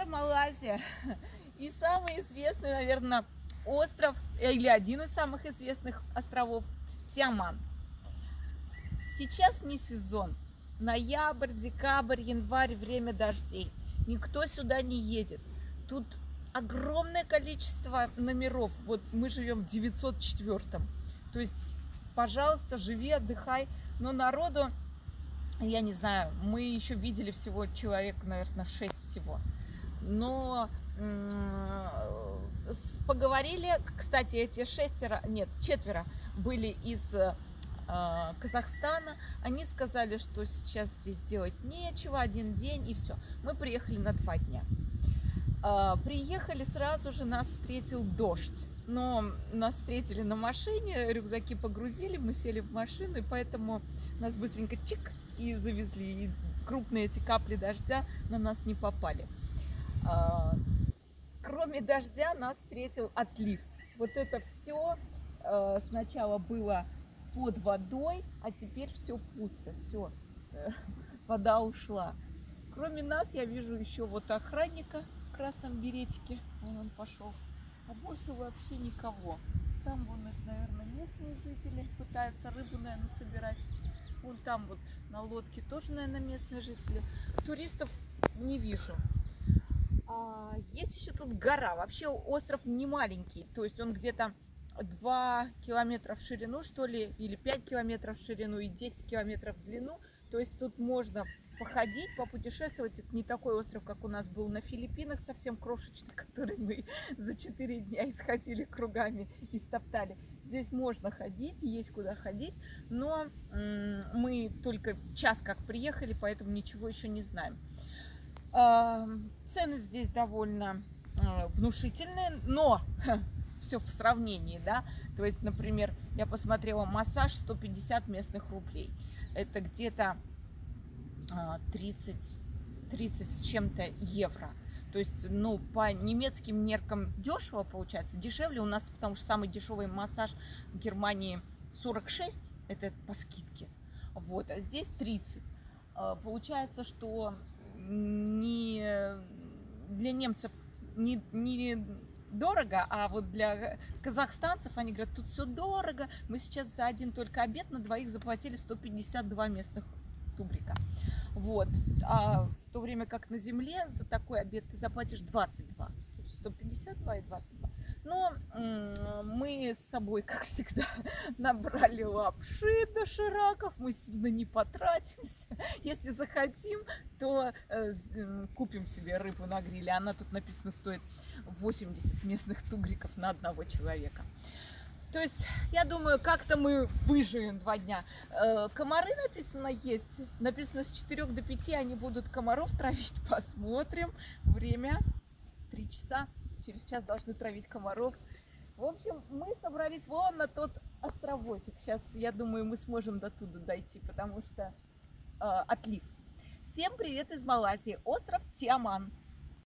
Это Малайзия. И самый известный, наверное, остров, или один из самых известных островов, Тиаман. Сейчас не сезон. Ноябрь, декабрь, январь, время дождей. Никто сюда не едет. Тут огромное количество номеров. Вот мы живем в 904-м. То есть, пожалуйста, живи, отдыхай. Но народу, я не знаю, мы еще видели всего человек, наверное, 6 всего. Но поговорили, кстати, эти четверо были из Казахстана. Они сказали, что сейчас здесь делать нечего, один день и все. Мы приехали на 2 дня. Приехали сразу же, нас встретил дождь. Но нас встретили на машине, рюкзаки погрузили, мы сели в машину, и поэтому нас быстренько чик и завезли. И крупные эти капли дождя на нас не попали. Кроме дождя нас встретил отлив. Вот это все сначала было под водой, а теперь все пусто, все, вода ушла. Кроме нас я вижу еще вот охранника в красном беретике, он пошел, а больше вообще никого. Там вон, наверное, местные жители пытаются рыбу, наверное, собирать. Вон там вот на лодке тоже, наверное, местные жители. Туристов не вижу. Есть еще тут гора. Вообще остров не маленький, то есть он где-то 2 километра в ширину, что ли, или 5 километров в ширину и 10 километров в длину. То есть тут можно походить, попутешествовать. Это не такой остров, как у нас был на Филиппинах, совсем крошечный, который мы за 4 дня исходили кругами и стоптали. Здесь можно ходить, есть куда ходить, но мы только час как приехали, поэтому ничего еще не знаем. Цены здесь довольно внушительные, но все в сравнении, да. То есть, например, я посмотрела массаж 150 местных рублей. Это где-то 30 с чем-то евро. То есть, ну, по немецким меркам дешево получается. Дешевле у нас, потому что самый дешевый массаж в Германии 46, это по скидке. Вот, а здесь 30. Получается, что не для немцев не дорого, а вот для казахстанцев они говорят, тут все дорого. Мы сейчас за один только обед на двоих заплатили 152 местных тугрика. Вот. А в то время как на земле за такой обед ты заплатишь 22. 152 и 22. Но мы с собой, как всегда, набрали лапши, дошираков, мы сильно не потратимся. Если захотим, то купим себе рыбу на гриле. Она тут написано стоит 80 местных тугриков на одного человека. То есть, я думаю, как-то мы выживем 2 дня. Комары написано есть. Написано с 4 до 5 они будут комаров травить. Посмотрим. Время 3 часа. Через час должны травить комаров. В общем, мы собрались вон на тот островочек. Сейчас, я думаю, мы сможем до туда дойти, потому что отлив. Всем привет из Малайзии. Остров Тиаман.